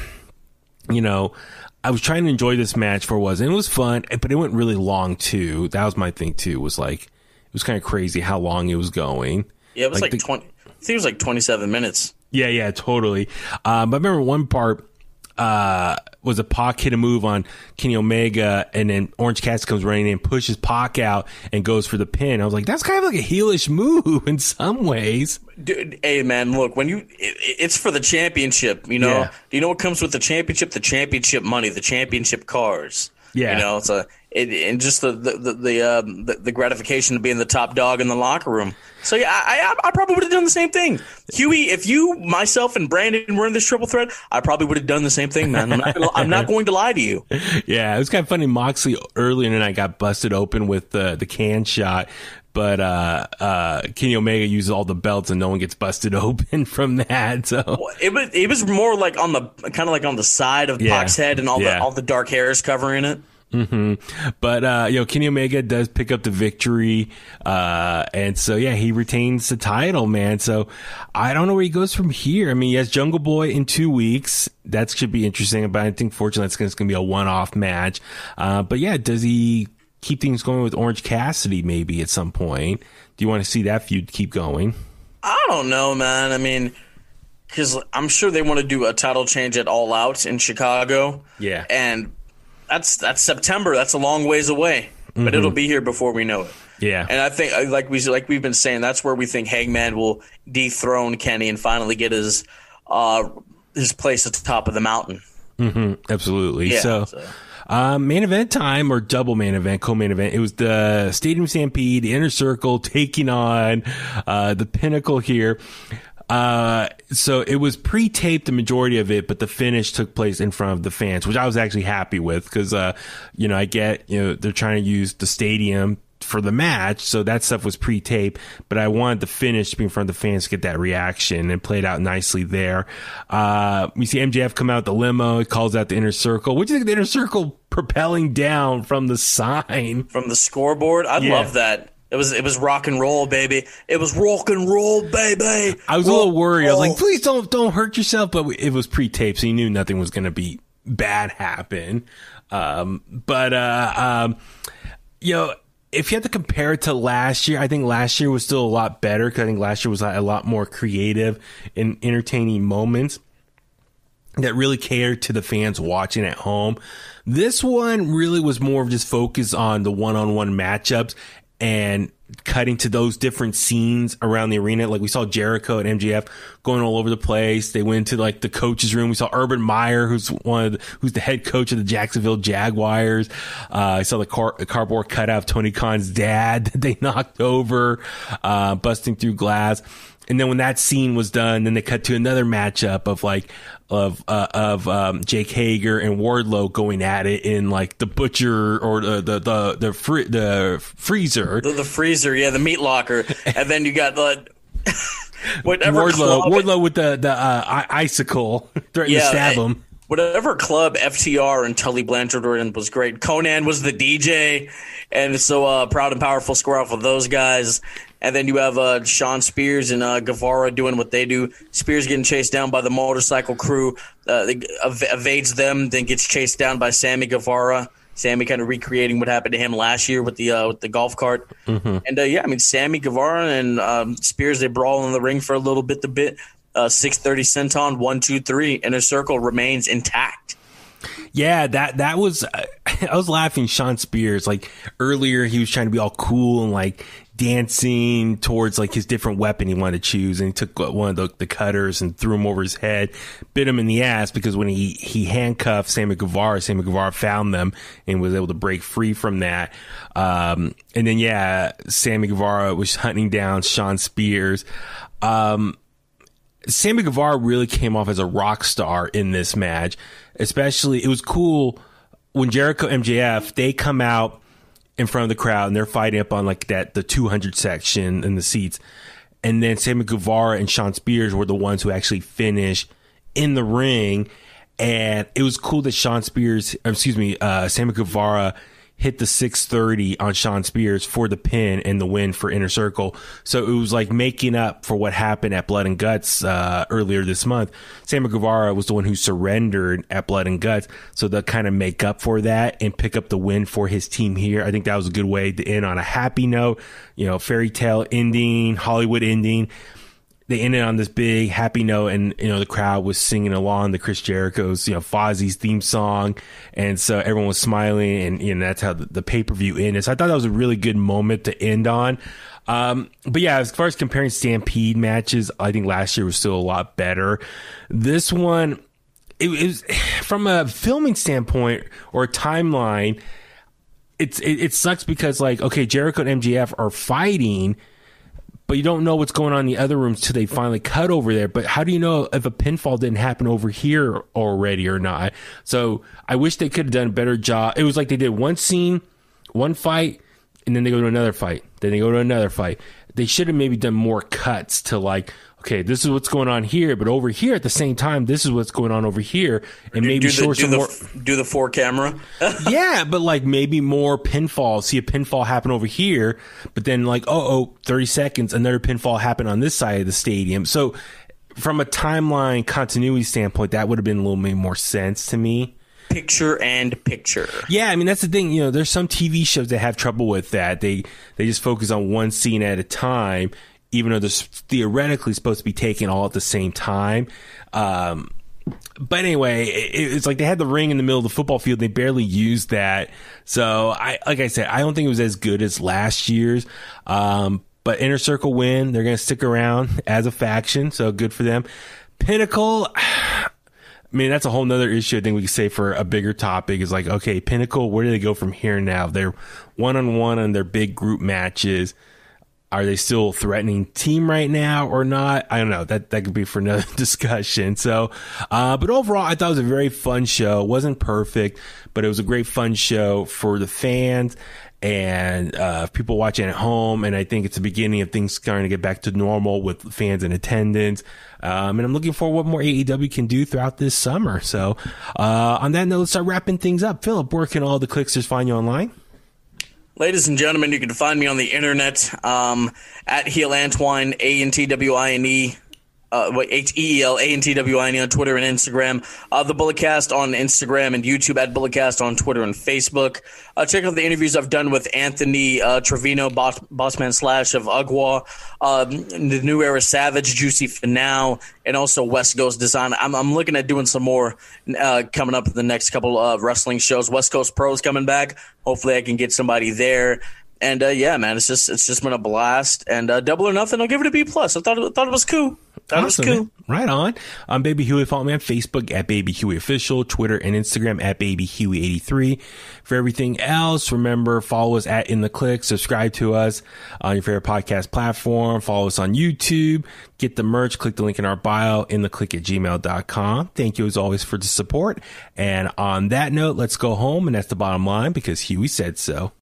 was trying to enjoy this match for what it was, and it was fun, but it went really long too. That was my thing too, was like, it was kind of crazy how long it was going. Yeah, it was like 20. I think it was like 27 minutes. Yeah, totally. But I remember one part was a Pac hit a move on Kenny Omega, and then Orange Cassidy comes running in, pushes Pac out, and goes for the pin. I was like, that's kind of like a heelish move in some ways. Dude, hey man, look, it's for the championship. Yeah. Do you know what comes with the championship? The championship money, the championship cars. Yeah, and just the gratification of being the top dog in the locker room. So yeah, I probably would have done the same thing. Huey, if you, myself, and Brandon were in this triple threat, I probably would have done the same thing, man. I'm not going to lie to you. Yeah, it was kind of funny. Moxley earlier in the night got busted open with the can shot. But Kenny Omega uses all the belts and no one gets busted open from that. So it was more like on the side of Pac's head, and all the dark hair is covering it. Mm-hmm. But Kenny Omega does pick up the victory, and so he retains the title, man. So I don't know where he goes from here. I mean, he has Jungle Boy in 2 weeks. That should be interesting. But I think fortunately it's going to be a one-off match. But yeah, does he keep things going with Orange Cassidy maybe at some point? Do you want to see that feud keep going? I don't know, man. I mean, because I'm sure they want to do a title change at All Out in Chicago. Yeah, and that's September. That's a long ways away, but it'll be here before we know it. Yeah, and I think like we've been saying, that's where we think Hangman will dethrone Kenny and finally get his place at the top of the mountain. Mm-hmm. Absolutely. Yeah, so. Main event time, or double main event, co-main event. It was the Stadium Stampede, the Inner Circle taking on the Pinnacle here. So it was pre-taped, the majority of it, but the finish took place in front of the fans, which I was actually happy with because, I get, they're trying to use the stadium for the match, so that stuff was pre-taped, but I wanted the finish to be in front of the fans to get that reaction, and played out nicely there. We see MJF come out the limo, he calls out the Inner Circle. What do you think of the Inner Circle propelling down from the sign? From the scoreboard? I love that. It was rock and roll, baby. It was rock and roll, baby. I was a little worried. I was like, please don't hurt yourself, but it was pre-taped, so you knew nothing was going to be bad happen. If you had to compare it to last year, I think last year was still a lot better because I think last year was a lot more creative and entertaining moments that really catered to the fans watching at home. This one really was more of just focused on the one-on-one matchups and cutting to those different scenes around the arena. Like we saw Jericho and MJF going all over the place. They went to like the coach's room. We saw Urban Meyer, who's the head coach of the Jacksonville Jaguars. I saw the cardboard cutout of Tony Khan's dad that they knocked over, busting through glass. And then when that scene was done, then they cut to another matchup of Jake Hager and Wardlow going at it in like the butcher or the freezer. The freezer, yeah, the meat locker. And then you got the whatever Wardlow with the icicle threatening to stab him. Whatever club FTR and Tully Blanchard were in was great. Conan was the DJ, and so Proud and Powerful square off with those guys. And then you have Sean Spears and Guevara doing what they do. Spears getting chased down by the motorcycle crew, evades them, then gets chased down by Sammy Guevara. Sammy kind of recreating what happened to him last year with the golf cart. Mm-hmm. And Sammy Guevara and Spears, they brawl in the ring for a little bit. 630 senton, 1, 2, 3. Inner Circle remains intact. Yeah, that was I was laughing. Sean Spears, like earlier, he was trying to be all cool and like dancing towards like his different weapon he wanted to choose, and he took one of the cutters and threw him over his head, bit him in the ass, because when he handcuffed Sammy Guevara found them and was able to break free from that. And then Sammy Guevara was hunting down Sean Spears. Sammy Guevara really came off as a rock star in this match. Especially, it was cool when Jericho MJF, they come out in front of the crowd and they're fighting up on like the 200 section in the seats. And then Sammy Guevara and Sean Spears were the ones who actually finished in the ring. And it was cool that Sammy Guevara hit the 630 on Sean Spears for the pin and the win for Inner Circle. So it was like making up for what happened at Blood and Guts earlier this month. Sammy Guevara was the one who surrendered at Blood and Guts, so they'll kind of make up for that and pick up the win for his team here. I think that was a good way to end on a happy note, fairy tale ending, Hollywood ending. They ended on this big happy note, and the crowd was singing along to Chris Jericho's Fozzie's theme song, and so everyone was smiling, and that's how the pay-per-view ended. So I thought that was a really good moment to end on. But yeah, as far as comparing Stampede matches, I think last year was still a lot better. This one, it was from a filming standpoint or a timeline. It sucks because Jericho and MJF are fighting, but you don't know what's going on in the other rooms till they finally cut over there. But how do you know if a pinfall didn't happen over here already or not? So I wish they could have done a better job. It was like they did one scene, one fight, and then they go to another fight. Then they go to another fight. They should have maybe done more cuts to this is what's going on here, but over here at the same time, this is what's going on over here, and maybe do the 4 camera. Yeah, but maybe more pinfalls. See a pinfall happen over here, but then 30 seconds, another pinfall happen on this side of the stadium. So from a timeline continuity standpoint, that would have been a little bit more sense to me. Picture and picture. Yeah, I mean, that's the thing. There's some TV shows that have trouble with that. They just focus on one scene at a time, even though they're theoretically supposed to be taken all at the same time. But anyway, it's like they had the ring in the middle of the football field. They barely used that. So, like I said, I don't think it was as good as last year's. But Inner Circle win. They're going to stick around as a faction, so good for them. Pinnacle, I mean, that's a whole nother issue I think we could say for a bigger topic is Pinnacle, where do they go from here now? They're one-on-one on their big group matches. Are they still a threatening team right now or not? I don't know. That could be for another discussion. So, but overall, I thought it was a very fun show. It wasn't perfect, but it was a great fun show for the fans and people watching at home. And I think it's the beginning of things starting to get back to normal with fans in attendance. And I'm looking for what more AEW can do throughout this summer. So, on that note, let's start wrapping things up. Philip, where can all the clicksters find you online? Ladies and gentlemen, you can find me on the internet at Heel Antwine, ANTWINE, HEEL, ANTWINE on Twitter and Instagram. The Bulletcast on Instagram and YouTube, at Bulletcast on Twitter and Facebook. Check out the interviews I've done with Anthony Trevino, Bossman Slash of Ugwa, the New Era Savage, Juicy Finau, and also West Coast Design. I'm looking at doing some more coming up in the next couple of wrestling shows. West Coast Pros coming back. Hopefully I can get somebody there. And yeah, man, it's just been a blast. And Double or Nothing, I'll give it a B+. I thought it was cool. Awesome, man. Right on. I'm Baby Huey. Follow me on Facebook at Baby Huey Official, Twitter and Instagram at Baby Huey83. For everything else, remember, follow us at In the Click. Subscribe to us on your favorite podcast platform. Follow us on YouTube. Get the merch. Click the link in our bio, intheclick@gmail.com. Thank you as always for the support. And on that note, let's go home. And that's the bottom line because Huey said so.